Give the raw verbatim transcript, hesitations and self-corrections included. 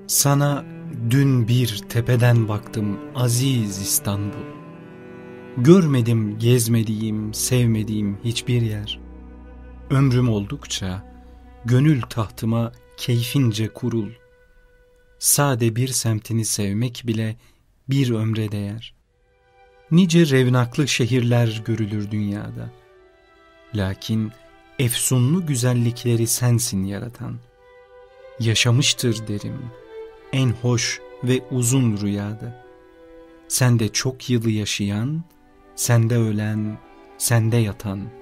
Sana dün bir tepeden baktım aziz İstanbul. Görmedim gezmediğim, sevmediğim hiçbir yer. Ömrüm oldukça gönül tahtıma keyfince kurul. Sade bir semtini sevmek bile bir ömre değer. Nice revnaklı şehirler görülür dünyada. Lakin efsunlu güzellikleri sensin yaratan. Yaşamıştır derim en hoş ve uzun rüyada. Sende çok yılı yaşayan, sende ölen, sende yatan.